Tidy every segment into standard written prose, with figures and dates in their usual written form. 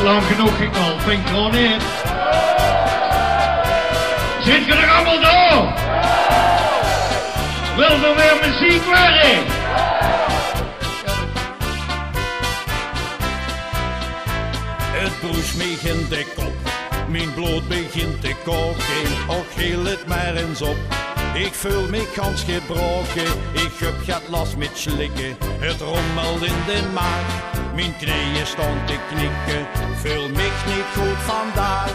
lang genoeg geknald, vind ik gewoon niet. Zit je er allemaal door? Wil er weer muziek worden? Het broes mij in de kop, mijn bloed begint te koken, och heel het maar eens op. Ik voel me kans gebroken, ik heb gehad last met slikken, het rommelt in de maag, mijn knieën staan te knikken, voel me niet goed vandaag.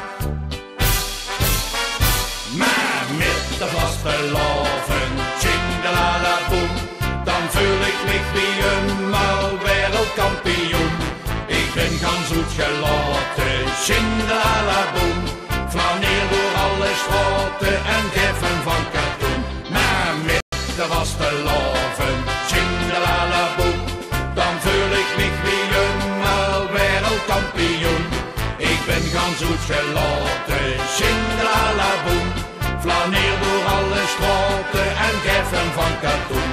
Maar met de vaste loven, tjingalalaboem, dan voel ik me wie eenmaal wereldkampioen. Ik ben gans goed gelaten, tjingalalaboem, flaneer door alle straten en geven van katoen. Maar met de vaste loven, tjingalalaboem, dan voel ik me wie eenmaal wereldkampioen. Ik ben gans goed gelaten, tjingalalaboem, flaneer door alle straten en geven van katoen.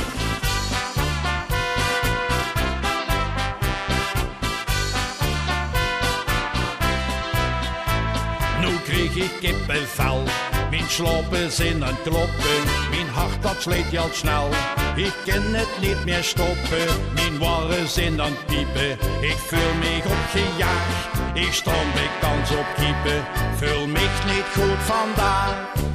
Nu kreeg ik kippenvel, mijn slapen zijn aan het kloppen, mijn hart dat sleet al snel. Ik kan het niet meer stoppen, mijn waren zijn aan het piepen, ik voel me opgejaagd, ik stroom bij kans op kiepen, voel me niet goed vandaag.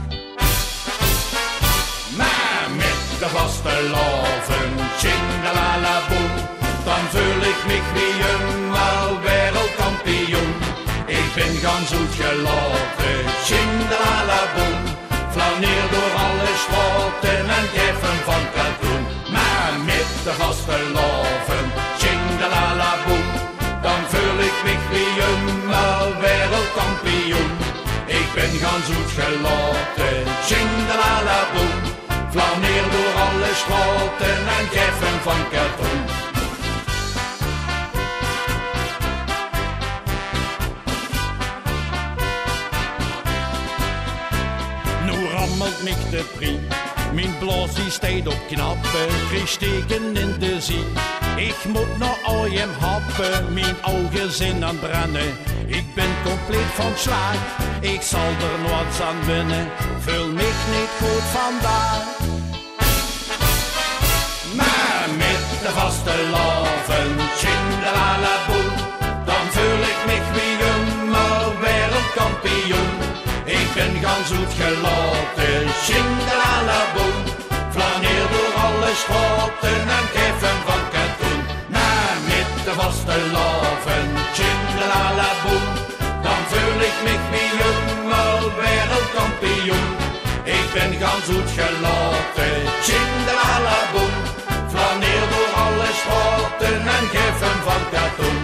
Maar met de vaste loven, tjingalalaboem, dan voel ik me wie eenmaal wereldkampioen. Ik ben gans goed gelaten, tjingalalaboem, flaneer door alle straten en geven van katoen. Maar met de vaste loven, tjingalalaboem, dan voel ik me wie eenmaal wereldkampioen. Ik ben gans goed gelaten, tjingalalaboem, flaneer door alle straten en geven van katoen. Rammelt mich de prie, mijn blaas die steed op knappen, kreeg steken in de zee. Ik moet nog ooit happen, mijn ogen zijn aan brennen. Ik ben compleet van slag, ik zal er nooit aan winnen, voel mich niet goed vandaag. Maar met de vaste loven, tjingalalaboem, dan voel ik mich wie eenmaal wereldkampioen. Ik ben gans goed gelaten, tjingalalaboem, flaneer door alle straten en geven van katoen. Maar met de vaste loven, tjingalalaboem, dan voel ik me wie eenmaal wereldkampioen. Ik ben gans goed gelaten, tjingalalaboem, flaneer door alle straten en geven van katoen.